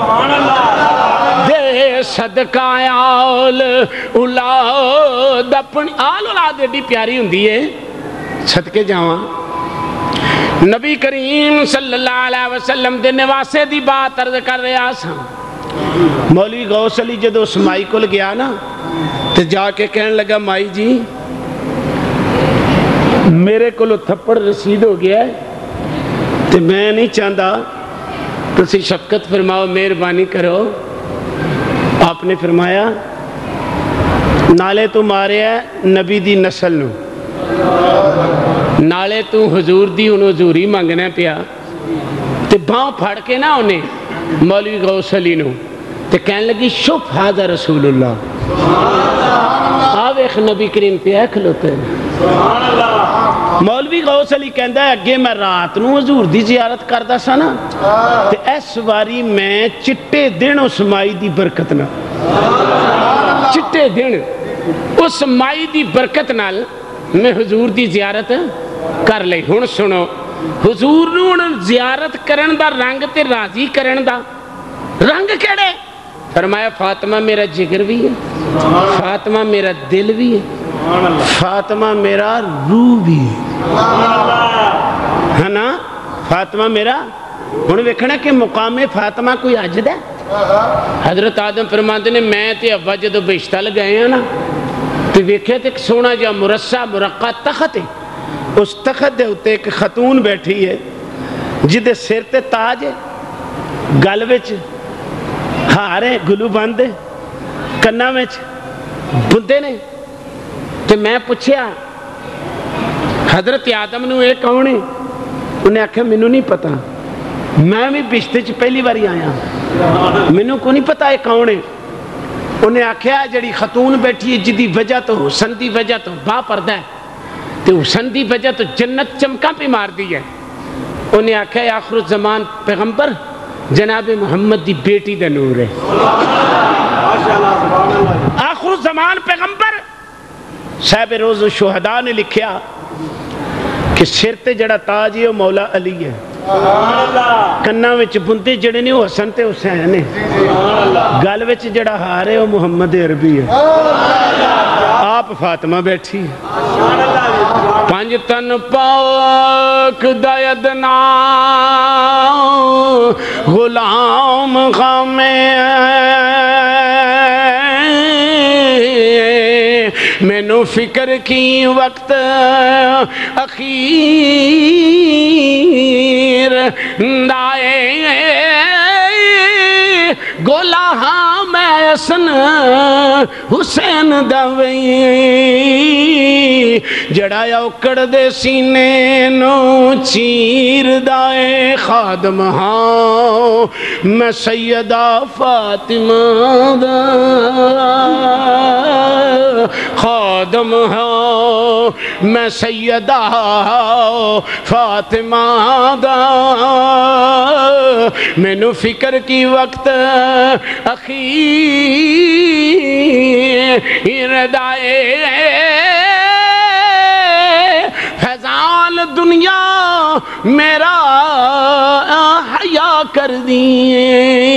دے صدقہ آل اولاد اپنی آل اولاد ایڈی پیاری ہوندی ہے صدقے جاواں نبی کریم صلی اللہ علیہ وسلم دے نواسے دی بات عرض کر رہا سا مولوی غوث علی جدو اس مائی کو گیا نا تو جا کے کہنے لگا مائی جی میرے کو تھپڑ رسید ہو گیا ہے تو میں نہیں چاہتا تسی شفقت فرماؤ مہربانی کرو آپ نے فرمایا نالے تو مارے ہے نبی دی نسل نو نالے تو حضور دی انہوں حضوری مانگنا پیا تے باں پھڑ کے نا انہیں مولوی غوث علی نو تے کہنے لگی شف حاضر رسول اللہ آو ایک نبی کریم پہ ہے کھلوتے ہیں مولوی غوث علی کہندہ ہے اگے میں رات نو حضور دی زیارت کردہ سا نا تے ایس واری میں چٹے دن اس مائی دی برکت نا چٹے دن اس مائی دی برکت نال میں حضور دی زیارت کر لئی ہن سنو حضور نو زیارت کرن دا رنگ تے راضی کرن دا رنگ کیڑے فرمایا فاطمہ میرا جگر بھی ہے فاطمہ میرا دل بھی ہے فاطمہ میرا روح بھی ہے نا فاطمہ میرا ہن ویکھنا کہ مقام فاطمہ کوئی عجد ہے حضرت آدم فرماتے نے میں تے ابا جدو بشتہ لگائے ہیں نا تو ویکھے تے سونا جا مرصع مرقع تخت ہے اس تخت دے ہوتے ایک خاتون بیٹھی ہے جدے سر تے تاج ہے گل وچ ہارے گلو باندھے کنا وچ بندے نے تو میں پوچھیا حضرت آدم نو ایک کون ہے انہیں آکھا مینوں نہیں پتا میں بھی بشتے چ پہلی باری آیا مینوں کو نہیں پتا یہ کون ہے انہیں آکھیا جڑی خاتون بیٹھی ہے جدی وجہ تو حسن دی وجہ تو با پردہ ہے تو حسن دی وجہ تو جنت چمکاں پہ مار دی ہے انہیں آکھیا آخر الزمان پیغمبر جناب محمد دی بیٹی دا نور ہے آخر الزمان پیغمبر صاحب روز و شہداء نے لکھیا کہ سر تے جڑا تاج ہے وہ مولا علی ہے کنا وچ بندے جڑے نے وہ حسن تے حسین ہے گل وچ جڑا ہار ہے وہ محمد عربی ہے آپ فاطمہ بیٹھی ہے پانچ تن پاک دایدنا غلام غامے میں نو فکر کی وقت اخیر دائے گولا ہاں میں اسن حسین دوئی جڑا اوکڑ دے سینے نو چیر دائے خادم ہاں میں سیدہ فاطمہ دا خادم ہاں میں سیدہ فاطمہ دا میں نو فکر کی وقت اخیر دائے فیضان دنیا میرا حیا کر دیئے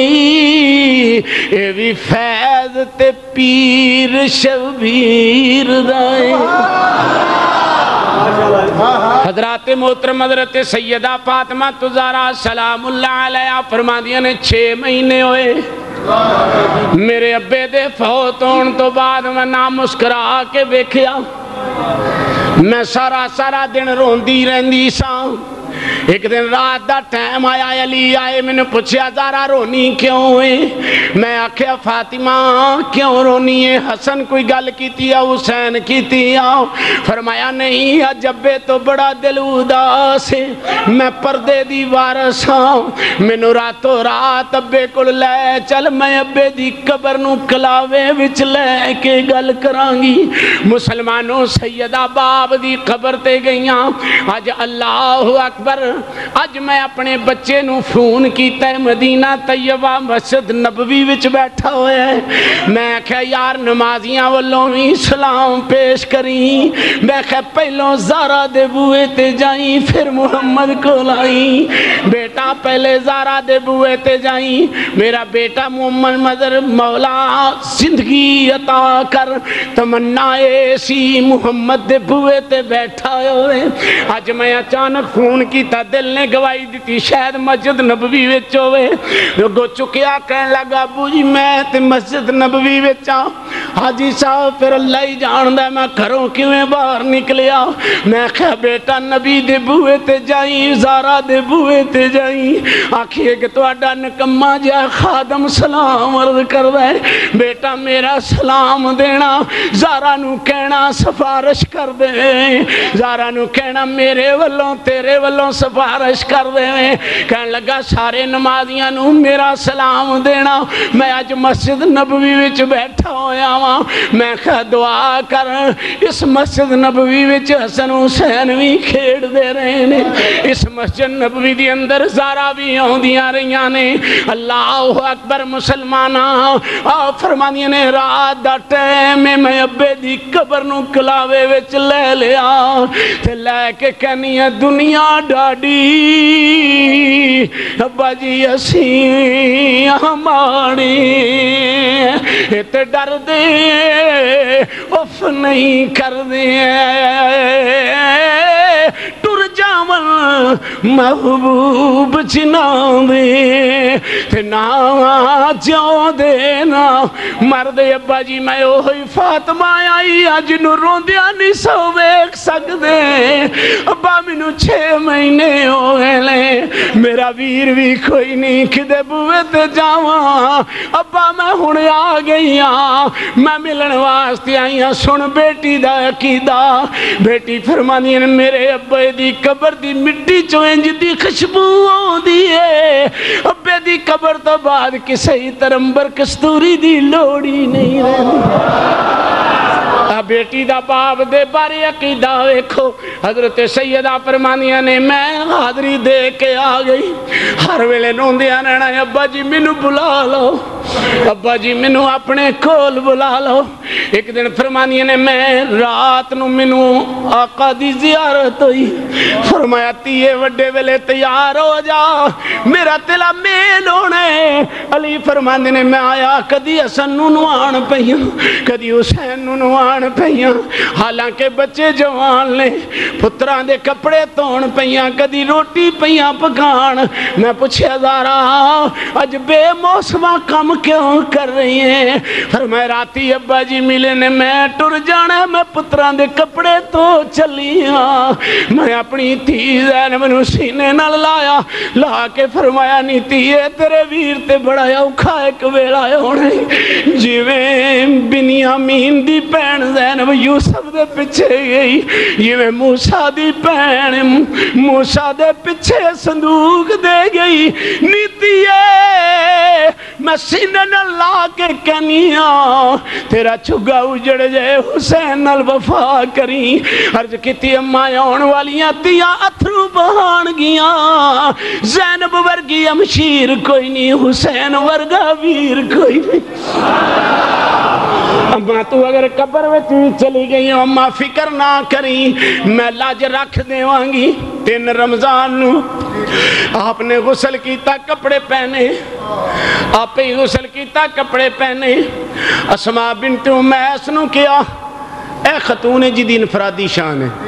اے بھی فیض تے پیر شبیر دائے حضرات محترم حضرت سیدہ فاطمہ تزارہ سلام اللہ علیہ فرما دیا نے چھ مہینے ہوئے میرے ابے دے فوت ہون تو بعد میں نہ مسکرا کے بیکھیا میں سارا سارا دن روندی رہندی ساں ایک دن رات دا ٹائم آیا علی آئے میں نے پوچھا زارا رونی کیوں ہوئے میں آکھیا فاطمہ کیوں رونی ہے حسن کوئی گل کیتی ہے حسین کیتی ہے فرمایا نہیں جبے تو بڑا دل اداس ہے میں پردے دی وارث ہوں میں نو راتو رات ابے کو لے چل میں ابے دی قبر نو کلاوے وچ لے کے گل کرانگی مسلمانوں سیدہ باب دی قبر تے گئیاں آج اللہ اکبر اج میں اپنے بچے نو فون کیتا ہے مدینہ طیبہ مسجد نبوی وچ بیٹھا ہویا ہے میں کہا یار نمازیاں والوں بھی سلام پیش کریں میں کہا پہلوں زارا دے بوئے تے جائیں پھر محمد کو لائیں بیٹا پہلے زارا دے بوئے تے جائیں میرا بیٹا محمد مدر مولا زندگی عطا کر تمنا ایسی محمد دے بوئے تے بیٹھا ہوئے آج میں اچانک فون کیتا دل نے گواہی دیتی شاید مسجد نبوی وچ ہوئے گو چکیا کہنے لگا ابو جی میں تے مسجد نبوی وچ آ حاجی صاحب پھر اللہ ہی جاندہ میں گھروں کیویں باہر نکلیا میں کہا بیٹا نبی دے بوئے تے جائیں زارا دے بوئے تے جائیں آکھیے کہ تو اڈا نکمہ جا خادم سلام عرض کر دے بیٹا میرا سلام دینا زارا نو کہنا سفارش کر دے زارا نو کہنا میرے والوں تیرے والوں سفارش کر دے کہنے لگا سارے نمازیاں نو میرا سلام دینا میں آج مسجد نبوی وچ بیٹھا ہویا ہاں میں کہا دعا کر اس مسجد نبوی وچ حسن حسین بھی کھیڑ دے رہے ہیں اس مسجد نبوی دی اندر زارا بھی ہوندیاں رہیاں نے اللہ اکبر مسلمانہ آپ فرمانیاں نے رات دا ٹیم میں ابے دی قبر نو کلاوے وچ لے لیا تے لے کے کہنی ہے دنیا ڈاڈی ابا جی اسی ہماری تے ڈر دے اف نہیں کر دے ٹر جاون محبوب جنان دے تے نا جاؤ دے نا مرد ابا جی میں اوہی فاطمہ آئی آج نو روندیا نہیں سو ویک سکدے ابا مینوں چھ مہینے ہوئے لے میرا ویر بھی کوئی نہیں کدے بوئے تے جاواں ابا میں ہن آ گئی ہاں میں ملن واسطے آئی ہاں سن بیٹی دا عقیدہ بیٹی فرمانی نے میرے ابے دی قبر دی مٹی چوں انج دی خوشبو آندی ہے ابے دی قبر تو بعد کسے ترمبر کستوری دی لوڑی نہیں رہی بیٹی دا باپ دے بارے عقیدہ ویکھو حضرت سیدہ فرمانیاں نے میں حاضری دے کے آ گئی ہر ویلے روندیاں رہنا ابا جی مینوں بلا لو ابا جی مینوں اپنے کول بلا لو ایک دن فرمانیاں نے میں رات نو مینوں آقا دی زیارت ہوئی فرمایا تیے وڈے ویلے تیار ہو جا میرا تیلا میل ہونے علی فرماندے نے میں آیا کدی حسن نو نوان پہیاں کدی حسین نو نوان پہیاں حالانکہ بچے جوان لے پتران دے کپڑے تون پہیاں کدی روٹی پہیاں پکان میں پوچھے زارا اج بے موسمہ کم کیوں کر رہی ہیں فرمائے راتی ابا جی ملے نے میں ٹر جانا میں پتران دے کپڑے تو چلیاں میں اپنی تھی زینب نو سینے نہ لایا لا کے فرمایا نہیں تیے تیرے ویر تے بڑا اوکھا ایک ویڑا ہونے جیویں بنیامین دی پین زینب یوسف دے پچھے گئی جیویں موسیٰ دی پین موسیٰ دے پچھے صندوق دے گئی نیتی ہے میں سینے نہ لا کے کنیاں تیرا چھگا اجڑ جائے حسین نال وفا کریں عرض کیتی اماں آن والیاں تیاں اتھرو بہان گیاں زینب ورگی امشیر کوئی نہیں حسین ورگا ویر کوئی نہیں اماں تو اگر قبر میں تو چلی گئی اماں فکر نہ کریں میں لاج رکھ دے وانگی تین رمضان نو آپ نے غسل کیتا کپڑے پہنے آپ ہی غسل کیتا کپڑے پہنے اسماء بنت امیس نو کیا اے خاتون جدی انفرادی شان ہے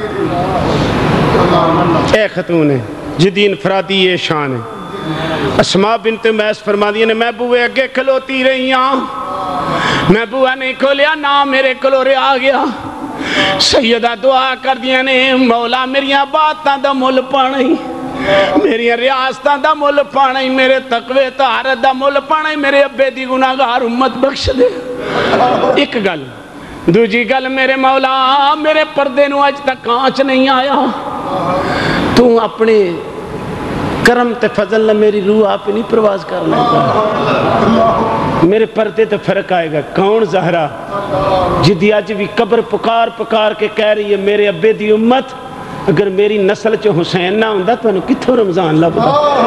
اے خاتون جدی انفرادی یہ شان ہے اسماء بنت امیس فرما دیا نے میں بوئے اگے کھلوتی رہی ہاں میں بوئے نہیں کھولیا نہ میرے کلورے آ گیا سیدہ دعا کر دیا نے مولا میریاں باتاں دا مل پانے میری ریاستان دا مل پانے میرے تقوی طہارت دا مل پانے میرے ابے دی گناہگار امت بخش دے ایک گل دوجی گل میرے مولا میرے پردے نو آج تک کانچ نہیں آیا تو اپنے کرم تے فضل نہ میری روح آپ نہیں پرواز کرنا میرے پردے تے فرق آئے گا کون زہرہ جدی آج بھی قبر پکار پکار کے کہہ رہی ہے میرے ابے دی امت اگر میری نسل چ حسین نہ ہوندا تانوں کتھوں رمضان لبدا؟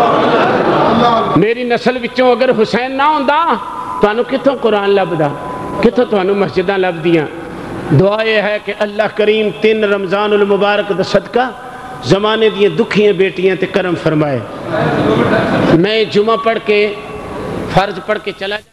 میری نسل وچوں اگر حسین نہ ہوندا تانوں کتھوں قرآن لبدا؟ کتھوں تانوں مسجداں لبدیاں؟ دعا یہ ہے کہ اللہ کریم تین رمضان المبارک دا صدقہ زمانے دیاں دکھیاں بیٹیاں تے کرم فرمائے۔ میں جمعہ پڑھ کے فرض پڑھ کے چلا